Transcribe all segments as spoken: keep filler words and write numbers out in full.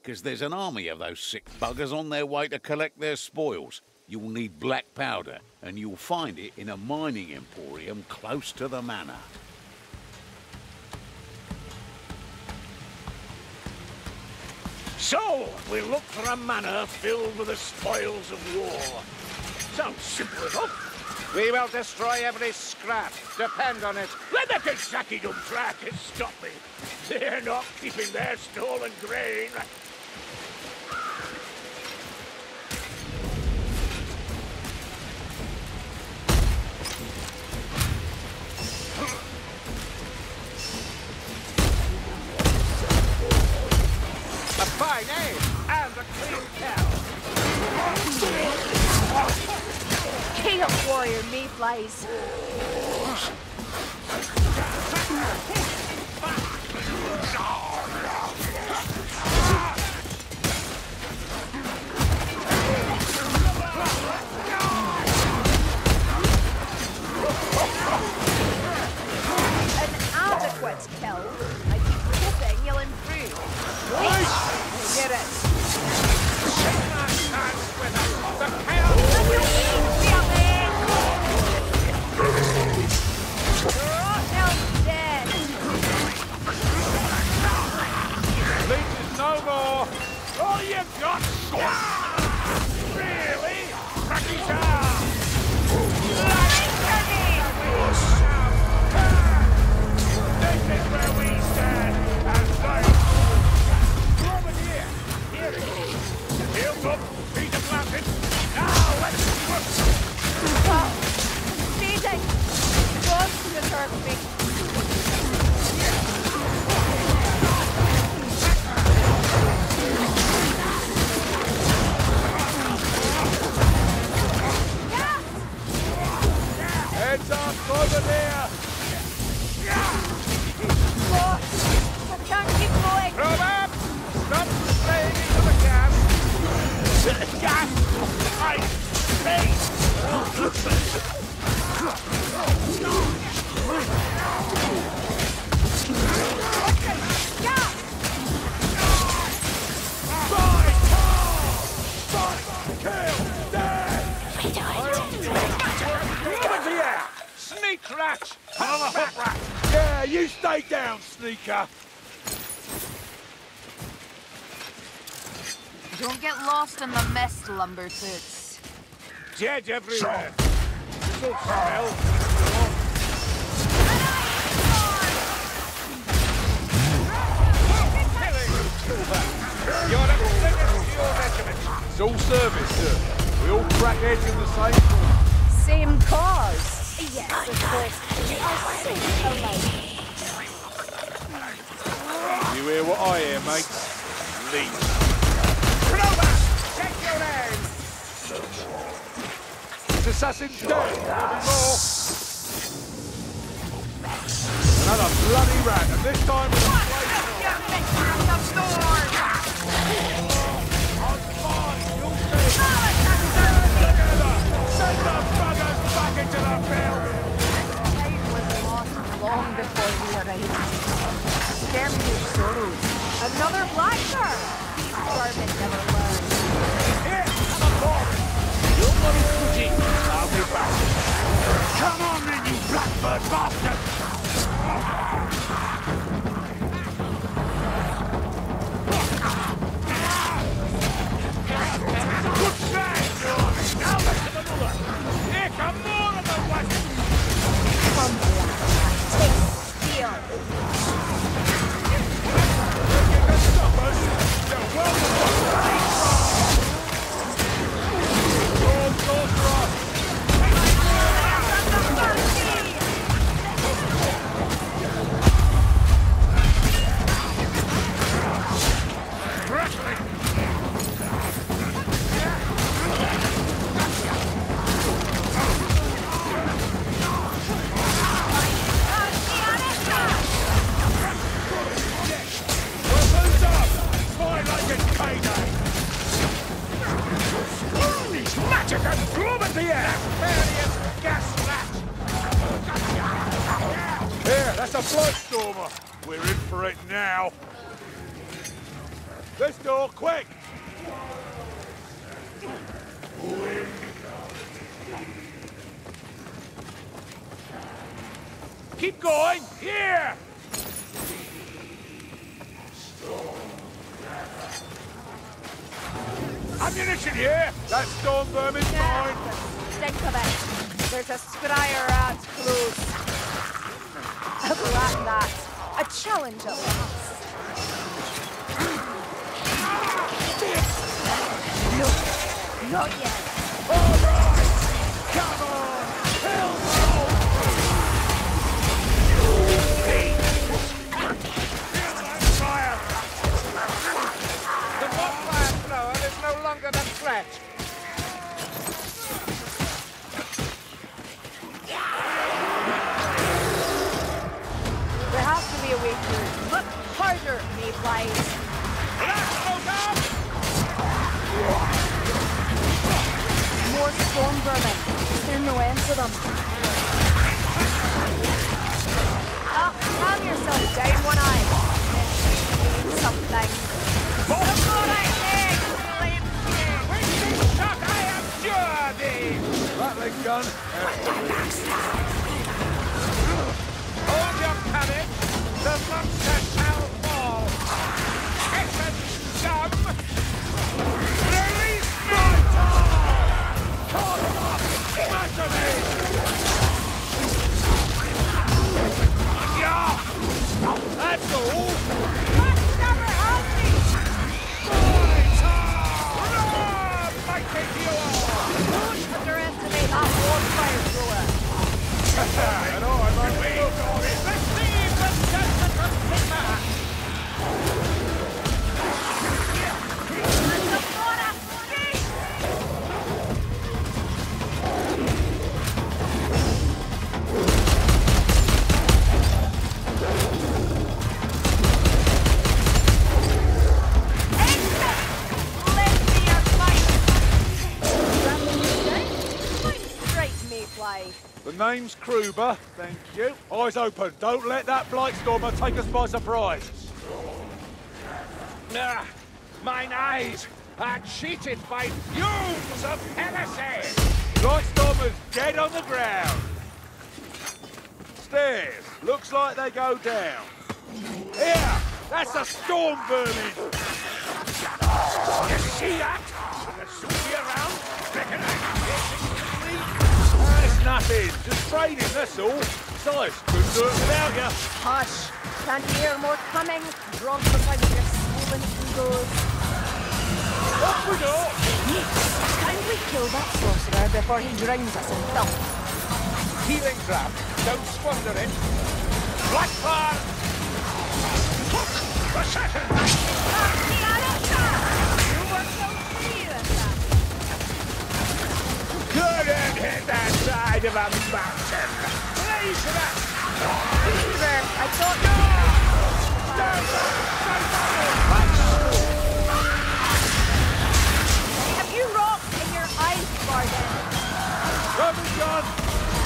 because there's an army of those sick buggers on their way to collect their spoils. You'll need black powder, and you'll find it in a mining emporium close to the manor. So, we look for a manor filled with the spoils of war. Sounds simple enough. We will destroy every scrap. Depend on it. Let the Kentucky don't try to stop me. They're not keeping their stolen grain. A fine aim and a clean cow. Chaos warrior mayflies. An adequate kill. I keep hoping you'll improve. Wait! Get it. Shake my hands with us. The chaos. And you feel me? Rottnell's dead. Leeches no more. All you got? Really? Rocky's out! This is where we stand and fight! Over here! Here it is! Heels up, feet are planted! Now let's push! Oh, seizing. Don't disturb me. Heads up over there. Oh, I can't keep going. Throw up. Stop staying into the gas. Gas! Ice! Space! Gas! Fight! Fight! Kill! Dead! Over here! Sneak rat! Another hook rat! Yeah, you stay down, sneaker! Don't get lost in the mist, Lumbertoots. Dead everywhere! This'll smell! You're the biggest of your regiment. It's all service, sir. We all crack heads in the same cause. Same cause. Yes, of course. We are safe alive. You hear what I hear, mates? Leave. Clover! Check your names! This assassin's dead. There'll be more. Another bloody rat, and this time with a blade. Send the buggers back into the field! Life was lost long before we arrived. Spare me your sorrows. Another blackbird. These vermin never learn. Here, I'm a boy! Your money's put in, I'll be back. Come on then, you blackbird bastard! Good shot! Now back to the mother! Here come more of the west! Come here. Take steel. You can stop us! You're welcome! Lord, Lord, Lord! Weapons up! Fight like it's payday! Magic and gloom at the air! Various gas flash! Here, that's a blood stormer. We're in for it now. This door, quick! Keep going! Here! Ammunition here! That storm vermin's Yeah, mine! the stink of it. There's a scryer rat close. A rat that. A challenge at last. No, not yet. All right! Come on! Kill Feel that fire! The bonfire flower is no longer the threat. There has to be a way through. Look harder, Mayflies. Let's go down! More storm vermin. Is there no end to them? Ah, calm yourself down one eye. Let's something. Look what I did, Wasting shot, I am sure thee! Rattling gun. Hold your courage. The monster shall fall. Heaven scum! Release my dog! Call him up! Master me! Yeah! That's all! Backstabber, help me! Run! Mighty hero! Don't underestimate that wildfire thrower. I know, I might We got it! Receive the judgment of Sigma! The name's Kruber, thank you. Eyes open, don't let that Blightstormer take us by surprise. Ah, mine eyes are cheated by fumes of heresy! Blightstormer's dead on the ground. Stairs, looks like they go down. Here, that's a storm vermin. You see that? The swoopy around, recognize That's nothing, just trading, that's all. Besides, couldn't do it without you. Hush! Can't you hear more coming? Drunk beside your swollen egos. Up we go. Can we kill that sorcerer before he drowns us in filth? Healing trap. Don't squander it. Blackfire! Assassin! You were so clear at that. Couldn't hit that side of a mountain! Blaze it up! There, I thought Have you rock in your eyes, Barden? Roman gun.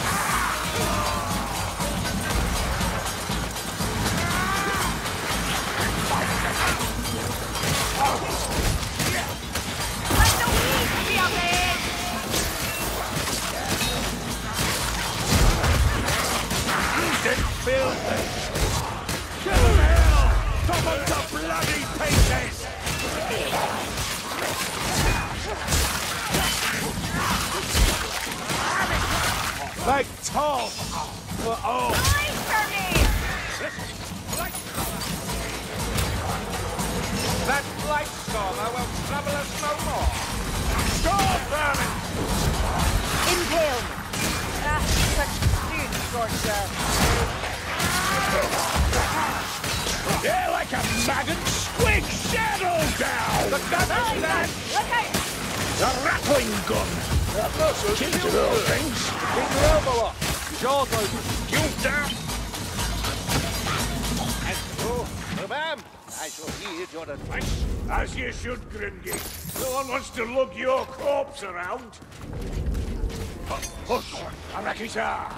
Let the weeds be up in! Didn't feel this! Kill hell! Some of the bloody pieces! Big toss for all. Wait for me! That light stormer will trouble us no more. Storm vermin! Impale me. Ah, such food torture. They're like a maggot squig shadow down! The gun is dead! Look out! The rattling gun! Kill to those things! Keep your elbow up. Jaws open. You down! And so, Madame, I shall heed your advice. As you should, Gringy. No one wants to lug your corpse around. Hush! Arakita!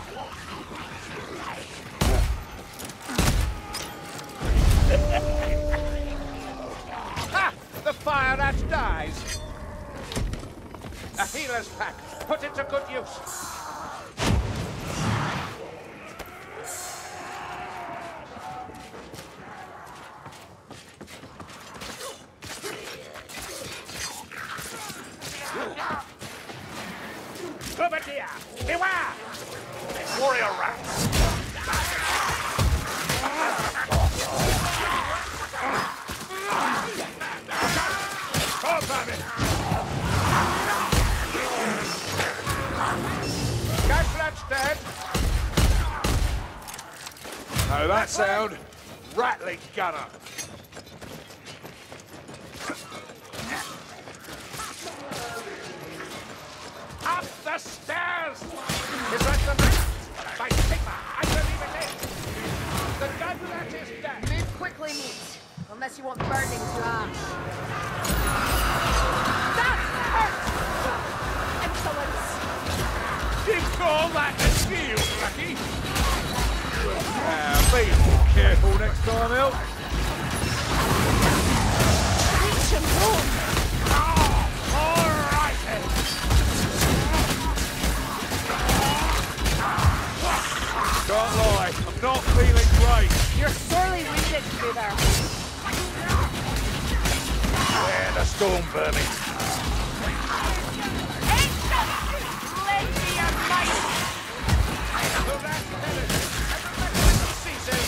Ha! the fire that dies. A healer's pack. Put it to good use. Clubberdeer! Beware! Warrior rats! Come, Babbitt! Gasrat's dead! Know that sound? Rattling gunner. Up the stairs! Is that the man? By Sigma, I believe it is! The Gasrat is dead! Move quickly, meat. Unless you want burning to ash. That hurts! Insolence! You call that a shield, Lucky? Now, be more careful next time, Elk. Reach him home! Oh, all right then! Can't lie, I'm not feeling great. You're sorely wounded, Kruber. Where the storm burning? Lend me your might! The rat village! Ceases!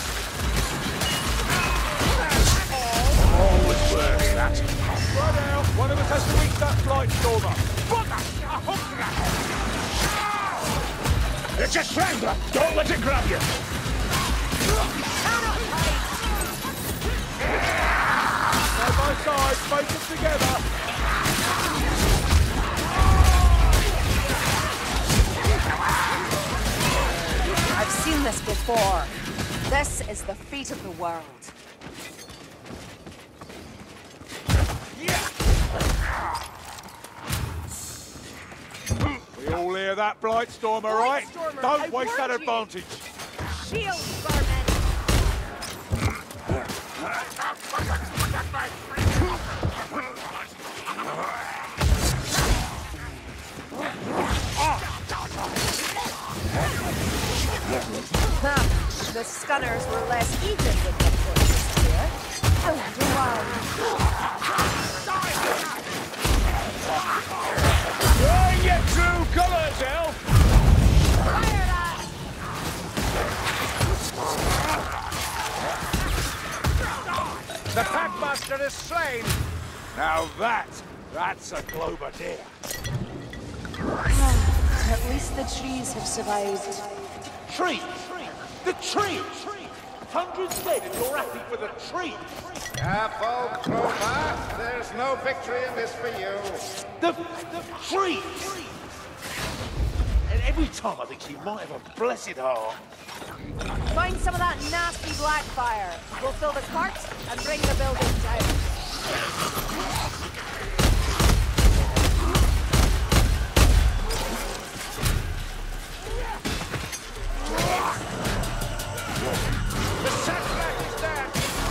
Always works, that. Right out, one of us has to reach that flight stormer. Bugger! A hook rat! It's a strangler! Don't let it grab you! Side by side, face them together. I've seen this before. This is the fate of the world. We all hear that, Blightstormer, right? Blightstormer, Don't I waste that warned you. advantage. Shield, vermin! Huh. The Skunners were less even with their forces here. I wonder why. Bring your true colours, Elf! Fire that! The Packmaster is slain! Now that, that's a Globadeer. At least the trees have survived. Tree! The tree! Hundreds dead and you're happy with a tree! Careful, Clover! There's no victory in this for you! The, the tree! And every time I think she might have a blessed heart. Find some of that nasty black fire. We'll fill the cart and bring the building down. The Satellite is dead!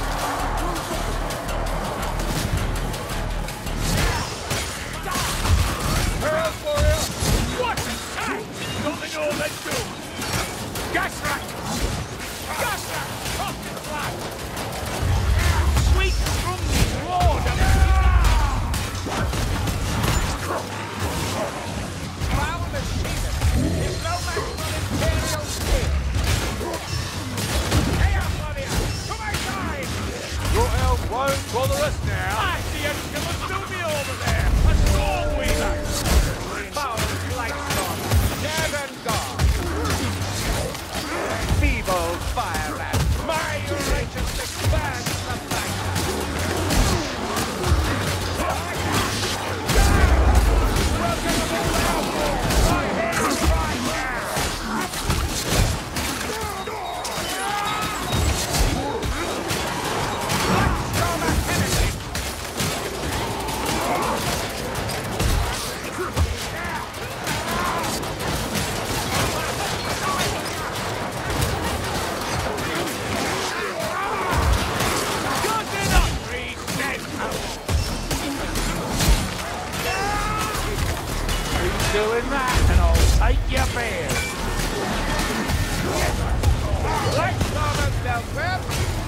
Hurl for you! What a sight! Nothing all they do! Gasrat! Gasrat! Off the flag! Sweet drums roared and doing that, and I'll take your beard. Let's go, Delphine.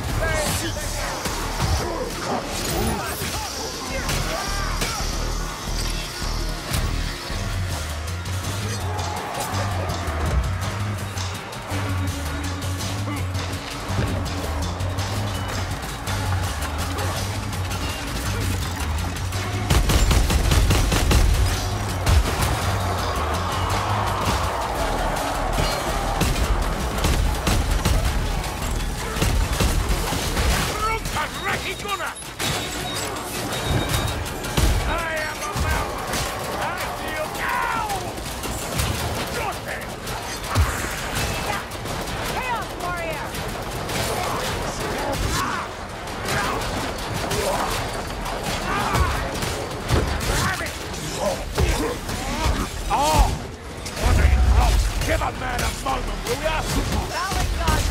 Give a man a moment, will ya? Rally gun!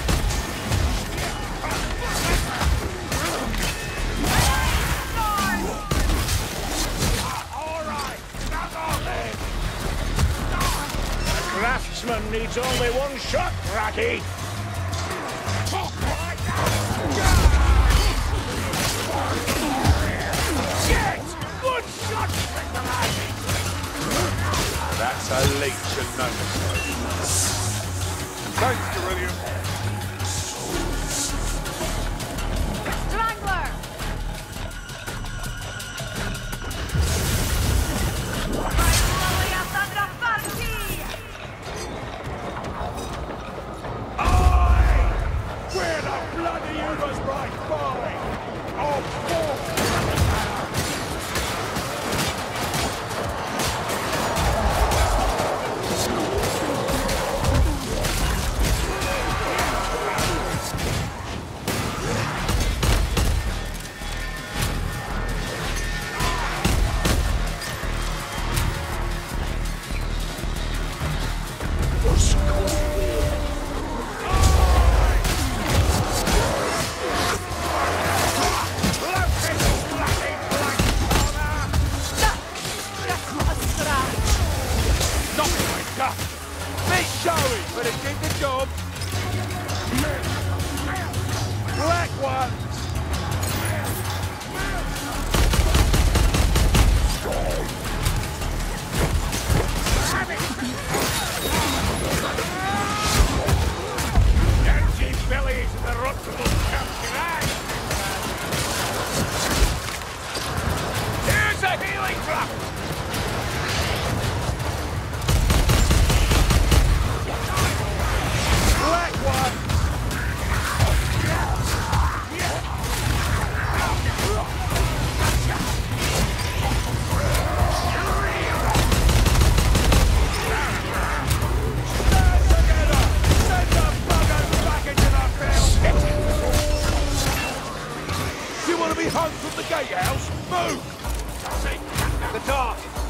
All right, back on then. The craftsman needs only one shot, Racky. Yes! Good shot, Spectre. That's a leech and no mistake. Thanks, Cerulean. Strangler! Aye! Where the bloody you was right by? Oh, fuck! Bit showy, but it did the job. Black one! Empty belly to the Rotterdam champion. Here's a healing drop! Black one! Stand together! Send the buggers back into the field! You want to be hung from the gatehouse? Move! The dart!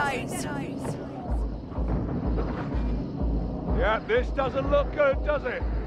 eyes. Yeah, this doesn't look good, does it?